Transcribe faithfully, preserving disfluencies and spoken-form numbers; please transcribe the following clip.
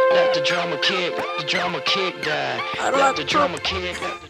Let the drama kick, let the drama kick die. I Let like the to- drama kick, let the